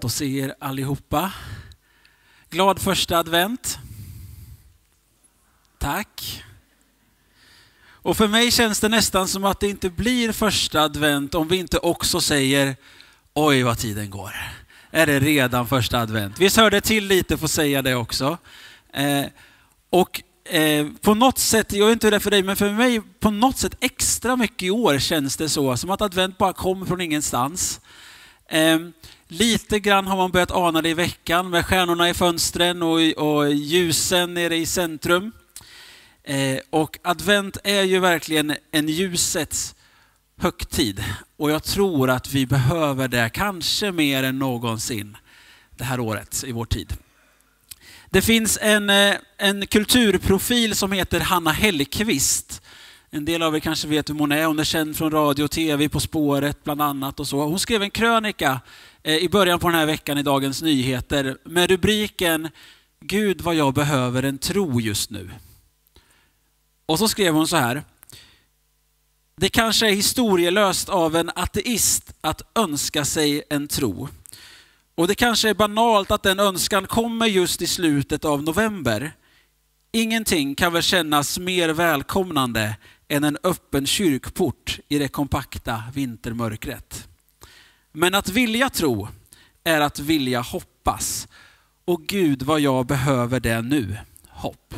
gott att se er allihopa. Glad första advent. Tack. Och för mig känns det nästan som att det inte blir första advent om vi inte också säger oj vad tiden går. Är det redan första advent? Vi hörde till lite för att säga det också. På något sätt, jag vet inte hur det är för dig, men för mig på något sätt extra mycket i år känns det så. Som att advent bara kommer från ingenstans. Lite grann har man börjat ana det i veckan med stjärnorna i fönstren och ljusen nere i centrum. Och advent är ju verkligen en ljusets högtid. Och jag tror att vi behöver det kanske mer än någonsin det här året i vår tid. Det finns en kulturprofil som heter Hanna Hellqvist. En del av er kanske vet vem hon är. Hon är känd från radio och tv, På spåret bland annat. Och så. Hon skrev en krönika i början på den här veckan i Dagens Nyheter med rubriken Gud vad jag behöver en tro just nu. Och så skrev hon så här. Det kanske är historielöst av en ateist att önska sig en tro. Och det kanske är banalt att den önskan kommer just i slutet av november. Ingenting kan väl kännas mer välkomnande än en öppen kyrkport i det kompakta vintermörkret. Men att vilja tro är att vilja hoppas. Och Gud vad jag behöver det nu, hopp.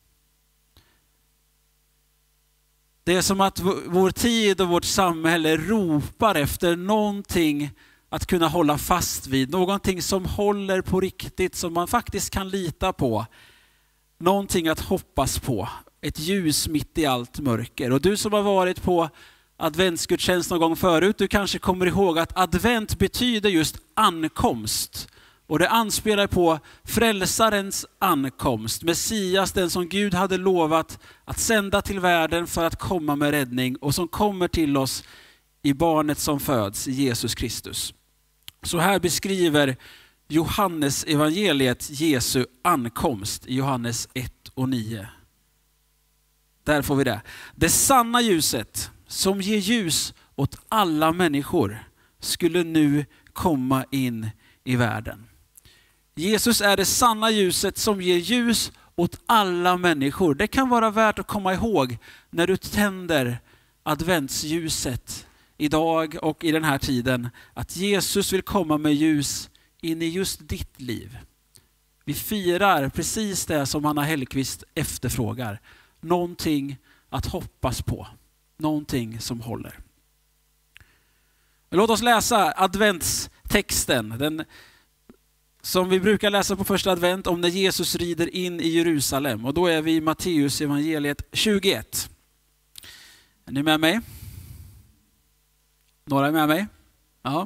Det är som att vår tid och vårt samhälle ropar efter någonting att kunna hålla fast vid. Någonting som håller på riktigt, som man faktiskt kan lita på. Någonting att hoppas på. Ett ljus mitt i allt mörker. Och du som har varit på adventsgudstjänst någon gång förut, du kanske kommer ihåg att advent betyder just ankomst. Och det anspelar på frälsarens ankomst. Messias, den som Gud hade lovat att sända till världen för att komma med räddning. Och som kommer till oss i barnet som föds, Jesus Kristus. Så här beskriver Johannes evangeliet Jesu ankomst i Johannes 1 och 9. Där får vi det. Det sanna ljuset som ger ljus åt alla människor skulle nu komma in i världen. Jesus är det sanna ljuset som ger ljus åt alla människor. Det kan vara värt att komma ihåg när du tänder adventsljuset idag och i den här tiden. Att Jesus vill komma med ljus in i just ditt liv. Vi firar precis det som Hanna Hellqvist efterfrågar. Någonting att hoppas på. Någonting som håller. Låt oss läsa adventstexten. Den som vi brukar läsa på första advent om när Jesus rider in i Jerusalem. Och då är vi i Matteus evangeliet 21. Är ni med mig? Några är med mig? Ja.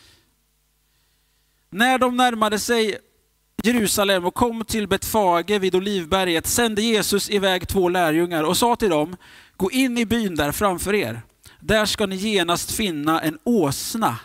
När de närmade sig Jerusalem och kom till Betfage vid Olivberget sände Jesus iväg 2 lärjungar och sa till dem, gå in i byn där framför er. Där ska ni genast finna en åsna.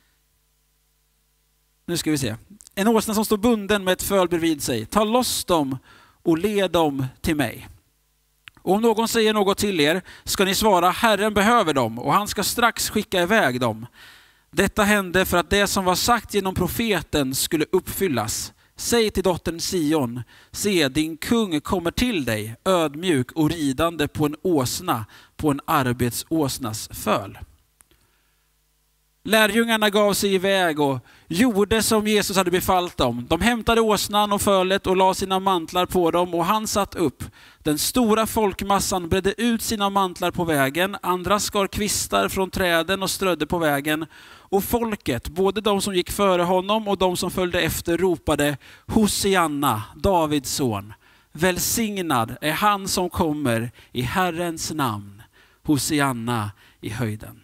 Nu ska vi se. En åsna som står bunden med ett föl bredvid sig. Ta loss dem och led dem till mig. Och om någon säger något till er ska ni svara, Herren behöver dem och han ska strax skicka iväg dem. Detta hände för att det som var sagt genom profeten skulle uppfyllas. Säg till dottern Sion, se din kung kommer till dig, ödmjuk och ridande på en åsna, på en arbetsåsnas föl. Lärjungarna gav sig iväg och gjorde som Jesus hade befallt dem. De hämtade åsnan och fölet och la sina mantlar på dem och han satt upp. Den stora folkmassan bredde ut sina mantlar på vägen. Andra skar kvistar från träden och strödde på vägen. Och folket, både de som gick före honom och de som följde efter, ropade Hosianna, Davids son. Välsignad är han som kommer i Herrens namn. Hosianna i höjden.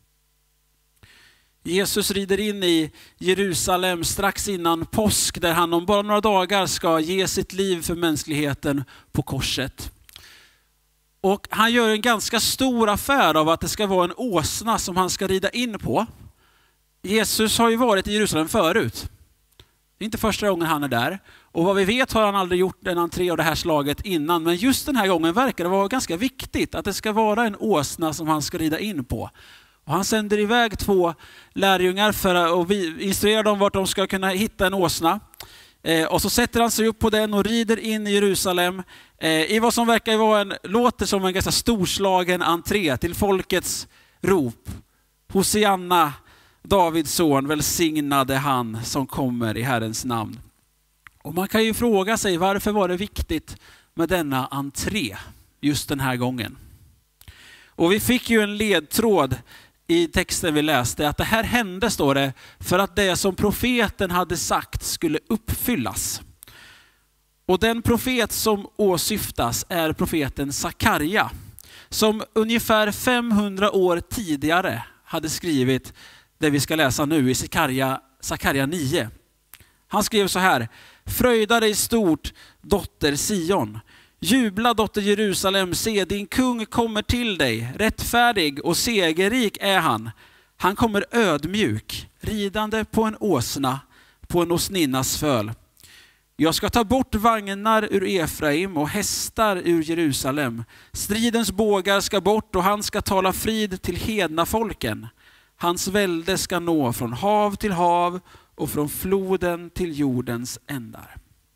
Jesus rider in i Jerusalem strax innan påsk där han om bara några dagar ska ge sitt liv för mänskligheten på korset. Och han gör en ganska stor affär av att det ska vara en åsna som han ska rida in på. Jesus har ju varit i Jerusalem förut. Det är inte första gången han är där. Och vad vi vet har han aldrig gjort en entré av det här slaget innan. Men just den här gången verkar det vara ganska viktigt att det ska vara en åsna som han ska rida in på. Och han sänder iväg 2 lärjungar för att instruera dem vart de ska kunna hitta en åsna. Och så sätter han sig upp på den och rider in i Jerusalem i vad som verkar vara låter som en ganska storslagen entré till folkets rop. Hosianna, Davids son, välsignade han som kommer i Herrens namn. Och man kan ju fråga sig, varför var det viktigt med denna entré just den här gången? Och vi fick ju en ledtråd i texten vi läste, att det här hände, står det, för att det som profeten hade sagt skulle uppfyllas. Och den profet som åsyftas är profeten Sakarja, som ungefär 500 år tidigare hade skrivit det vi ska läsa nu i Sakarja 9. Han skrev så här: fröjda dig stort, dotter Sion. Jubla, dotter Jerusalem, se din kung kommer till dig. Rättfärdig och segerrik är han. Han kommer ödmjuk, ridande på en åsna, på en åsninnas föl. Jag ska ta bort vagnar ur Efraim och hästar ur Jerusalem. Stridens bågar ska bort och han ska tala frid till hedna folken. Hans välde ska nå från hav till hav och från floden till jordens ändar.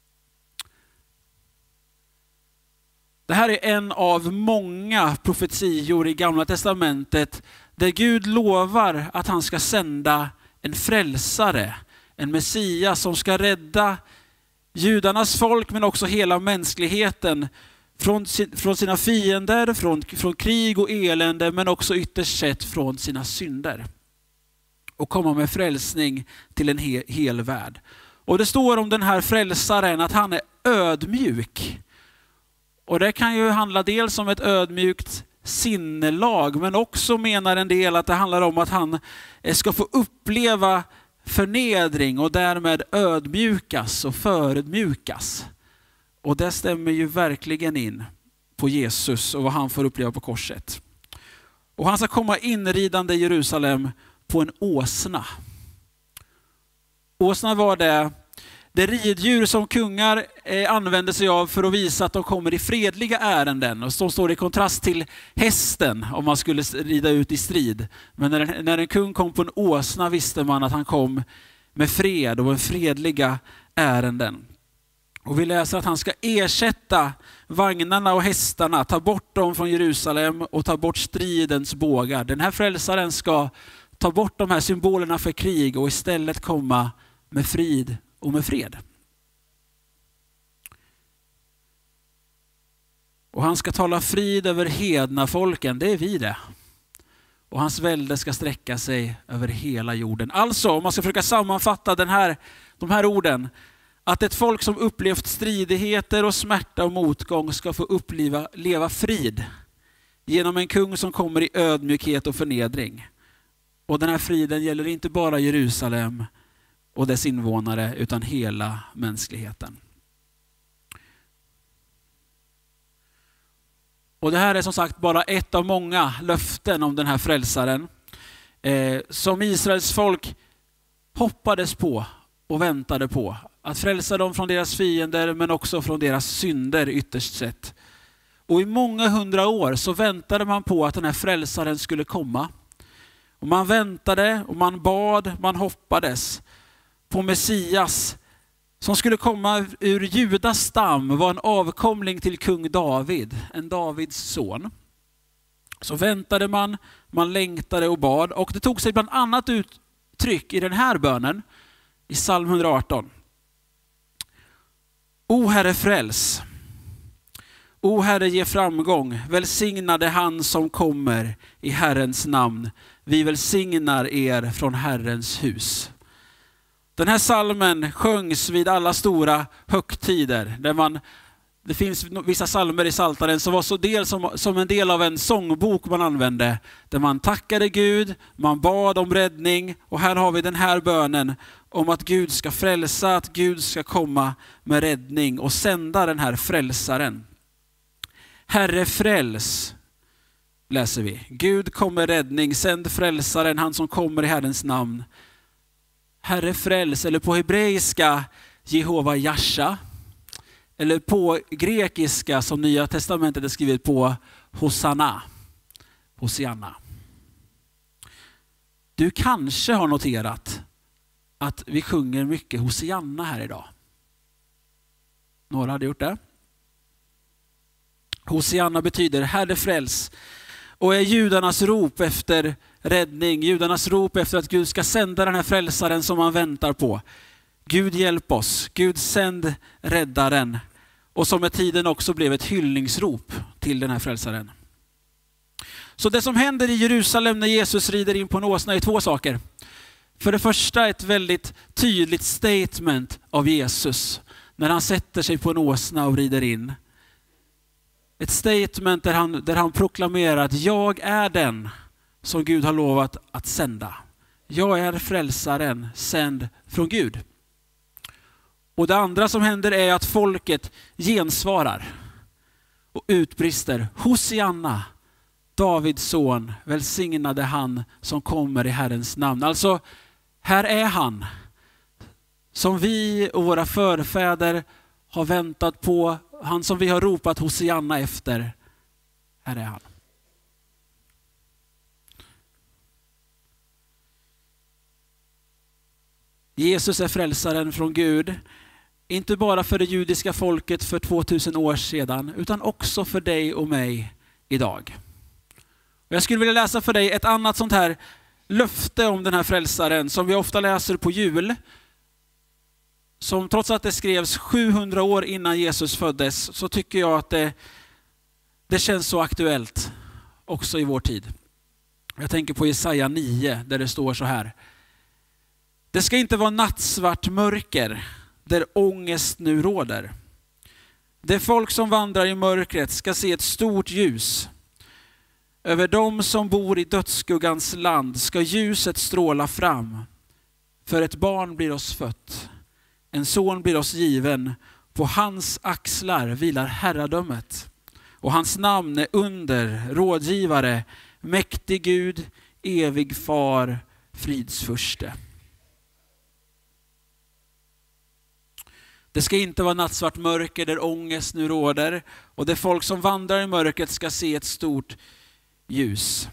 Det här är en av många profetior i Gamla testamentet där Gud lovar att han ska sända en frälsare, en Messias som ska rädda judarnas folk men också hela mänskligheten från sina fiender, från krig och elände, men också ytterst sett från sina synder. Och komma med frälsning till en hel värld. Och det står om den här frälsaren att han är ödmjuk. Och det kan ju handla dels om ett ödmjukt sinnelag, men också menar en del att det handlar om att han ska få uppleva förnedring och därmed ödmjukas och förödmjukas. Och det stämmer ju verkligen in på Jesus och vad han får uppleva på korset. Och han ska komma inridande i Jerusalem på en åsna. Åsna var det riddjur som kungar använder sig av för att visa att de kommer i fredliga ärenden. Och som står i kontrast till hästen om man skulle rida ut i strid. Men när en kung kom på en åsna visste man att han kom med fred och fredliga ärenden. Och vi läser att han ska ersätta vagnarna och hästarna, ta bort dem från Jerusalem och ta bort stridens bågar. Den här frälsaren ska ta bort de här symbolerna för krig och istället komma med frid och med fred. Och han ska tala frid över hedna folken, det är vi det. Och hans välde ska sträcka sig över hela jorden. Alltså, om man ska försöka sammanfatta de här orden, att ett folk som upplevt stridigheter och smärta och motgång ska få leva frid genom en kung som kommer i ödmjukhet och förnedring. Och den här friden gäller inte bara Jerusalem och dess invånare utan hela mänskligheten. Och det här är som sagt bara ett av många löften om den här frälsaren som Israels folk hoppades på och väntade på. Att frälsa dem från deras fiender men också från deras synder ytterst sett. Och i många 100 år så väntade man på att den här frälsaren skulle komma. Och man väntade och man bad, man hoppades på Messias som skulle komma ur Judas stam, var en avkomling till kung David, en Davids son. Så väntade man längtade och bad, och det tog sig bland annat uttryck i den här bönen i psalm 118. O Herre, fräls. O Herre, ge framgång. Välsignade han som kommer i Herrens namn. Vi välsignar er från Herrens hus. Den här psalmen sjöngs vid alla stora högtider. Det finns vissa psalmer i Psaltaren som var som en del av en sångbok man använde. Där man tackade Gud, man bad om räddning. Och här har vi den här bönen om att Gud ska frälsa, att Gud ska komma med räddning och sända den här frälsaren. Herre, fräls, läser vi. Gud kommer räddning, sänd frälsaren, han som kommer i Herrens namn. Herre, fräls, eller på hebreiska Jehova Jasha, eller på grekiska som Nya testamentet är skrivet på Hosanna. Hosianna. Du kanske har noterat att vi sjunger mycket Hosianna här idag. Några hade gjort det. Hosianna betyder Herre fräls och är judarnas rop efter räddning. Judarnas rop efter att Gud ska sända den här frälsaren som man väntar på. Gud hjälp oss, Gud sänd räddaren. Och som med tiden också blev ett hyllningsrop till den här frälsaren. Så det som händer i Jerusalem när Jesus rider in på en åsna är två saker. För det första ett väldigt tydligt statement av Jesus när han sätter sig på en åsna och rider in. Ett statement där han proklamerar att jag är den som Gud har lovat att sända. Jag är frälsaren sänd från Gud. Och det andra som händer är att folket gensvarar och utbrister Hosianna, Davids son, välsignade han som kommer i Herrens namn. Alltså, här är han som vi och våra förfäder har väntat på, han som vi har ropat Hosianna efter. Här är han. Jesus är frälsaren från Gud, inte bara för det judiska folket för 2000 år sedan, utan också för dig och mig idag. Jag skulle vilja läsa för dig ett annat sånt här löfte om den här frälsaren som vi ofta läser på jul. Som trots att det skrevs 700 år innan Jesus föddes, så tycker jag att det känns så aktuellt också i vår tid. Jag tänker på Jesaja 9 där det står så här. Det ska inte vara nattsvart mörker där ångest nu råder. Det folk som vandrar i mörkret ska se ett stort ljus. Över dem som bor i dödsskuggans land ska ljuset stråla fram. För ett barn blir oss fött. En son blir oss given. På hans axlar vilar herradömet. Och hans namn är under, rådgivare, mäktig Gud, evig far, fridsfurste. Det ska inte vara nattsvart mörker där ångest nu råder. Och det folk som vandrar i mörkret ska se ett stort ljus.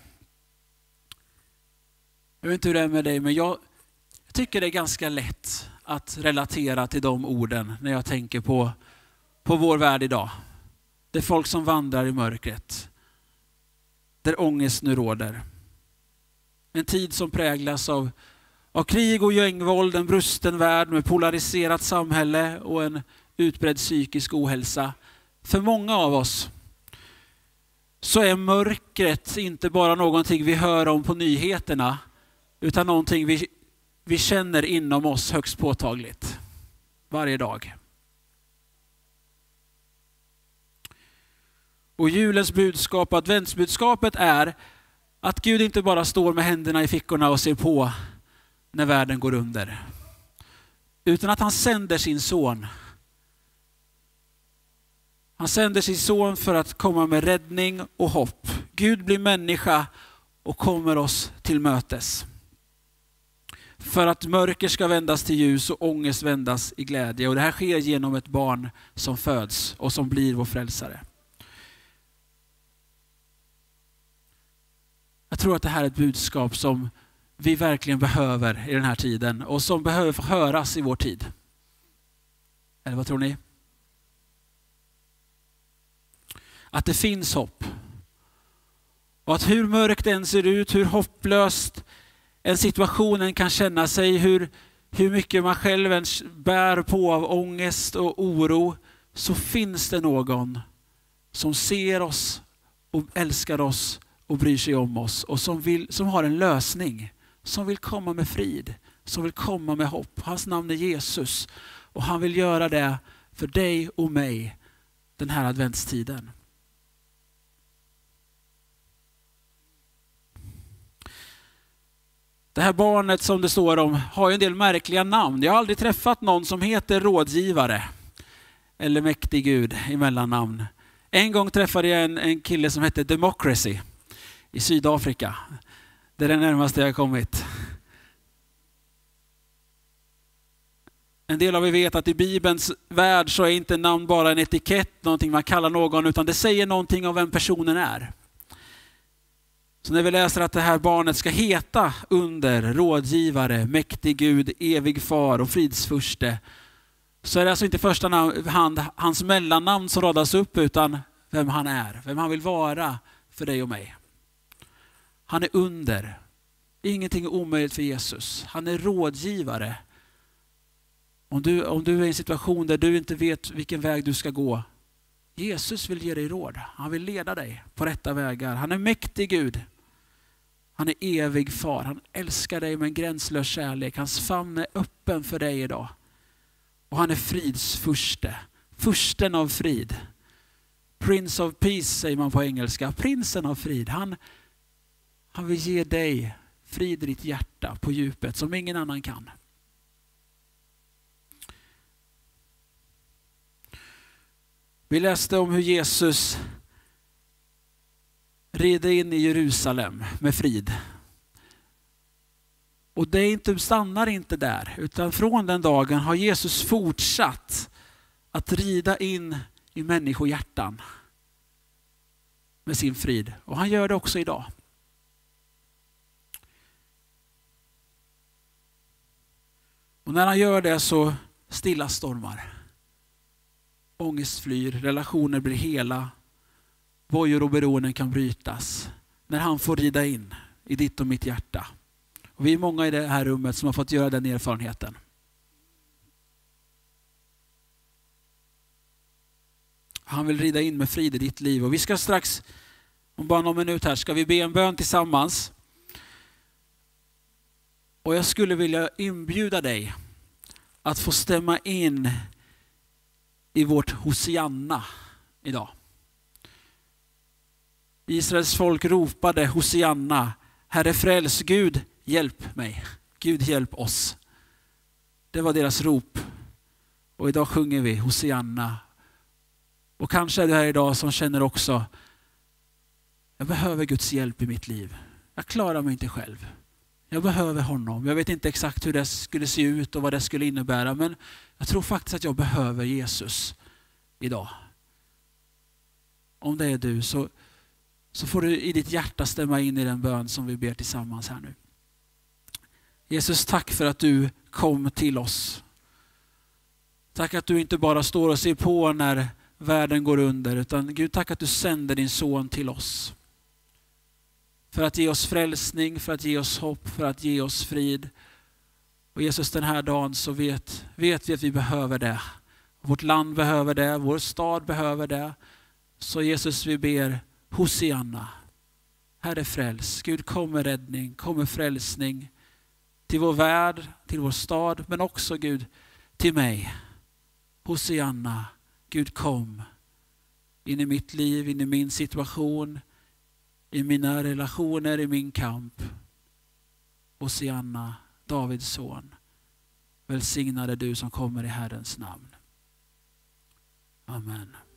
Jag vet inte hur det är med dig, men jag tycker det är ganska lätt att relatera till de orden när jag tänker på vår värld idag. Det är folk som vandrar i mörkret. Där ångest nu råder. En tid som präglas av krig och gängvåld, en brusten värld med polariserat samhälle och en utbredd psykisk ohälsa. För många av oss så är mörkret inte bara någonting vi hör om på nyheterna, utan någonting vi känner inom oss högst påtagligt varje dag. Och julens budskap, adventsbudskapet är att Gud inte bara står med händerna i fickorna och ser på när världen går under, utan att han sänder sin son. Han sänder sin son för att komma med räddning och hopp. Gud blir människa och kommer oss till mötes. För att mörker ska vändas till ljus och ångest vändas i glädje. Och det här sker genom ett barn som föds och som blir vår frälsare. Jag tror att det här är ett budskap som vi verkligen behöver i den här tiden och som behöver höras i vår tid. Eller vad tror ni? Att det finns hopp. Och att hur mörkt den ser ut, hur hopplöst en situationen kan känna sig, hur mycket man själv ens bär på av ångest och oro, så finns det någon som ser oss och älskar oss och bryr sig om oss och som har en lösning, som vill komma med frid, som vill komma med hopp. Hans namn är Jesus och han vill göra det för dig och mig den här adventstiden. Det här barnet som det står om har ju en del märkliga namn. Jag har aldrig träffat någon som heter rådgivare eller mäktig Gud i mellannamn. En gång träffade jag en kille som hette Democracy i Sydafrika. Det är det närmaste jag har kommit. En del av er vet att i Bibelns värld så är inte namn bara en etikett, någonting man kallar någon, utan det säger någonting om vem personen är. Så när vi läser att det här barnet ska heta under, rådgivare, mäktig Gud, evig far och fridsfurste, så är det alltså inte första hand hans mellannamn som radas upp, utan vem han är, vem han vill vara för dig och mig. Han är under. Ingenting är omöjligt för Jesus. Han är rådgivare. Om du är i en situation där du inte vet vilken väg du ska gå, Jesus vill ge dig råd. Han vill leda dig på rätta vägar. Han är mäktig Gud. Han är evig far. Han älskar dig med en gränslös kärlek. Hans famn är öppen för dig idag. Och han är fridsfurste. Fursten av frid. Prince of Peace säger man på engelska. Prinsen av frid. Han vill ge dig frid i ditt hjärta på djupet som ingen annan kan. Vi läste om hur Jesus rider in i Jerusalem med frid. Och det stannar inte där, utan från den dagen har Jesus fortsatt att rida in i människohjärtan med sin frid. Och han gör det också idag. Och när han gör det så stilla stormar. Ångest flyr, relationer blir hela, bojor och beroenden kan brytas. När han får rida in i ditt och mitt hjärta. Och vi är många i det här rummet som har fått göra den erfarenheten. Han vill rida in med frid i ditt liv. Och vi ska strax, om bara någon minut här, ska vi be en bön tillsammans. Och jag skulle vilja inbjuda dig att få stämma in i vårt Hosianna idag. Israels folk ropade Hosianna, Herre fräls, Gud hjälp mig. Gud hjälp oss. Det var deras rop. Och idag sjunger vi Hosianna. Och kanske är det här idag som känner också, jag behöver Guds hjälp i mitt liv. Jag klarar mig inte själv. Jag behöver honom. Jag vet inte exakt hur det skulle se ut och vad det skulle innebära. Men jag tror faktiskt att jag behöver Jesus idag. Om det är du så får du i ditt hjärta stämma in i den bön som vi ber tillsammans här nu. Jesus, tack för att du kom till oss. Tack att du inte bara står och ser på när världen går under. Utan Gud, tack att du sänder din son till oss. För att ge oss frälsning, för att ge oss hopp, för att ge oss frid. Och Jesus, den här dagen så vet vi att vi behöver det. Vårt land behöver det, vår stad behöver det. Så Jesus, vi ber Hosianna. Herre fräls. Gud, kom med räddning, kom med frälsning till vår värld, till vår stad, men också Gud till mig. Hosianna, Gud kom in i mitt liv, in i min situation, i mina relationer, i min kamp. Hosianna, Davids son. Välsignade du som kommer i Herrens namn. Amen.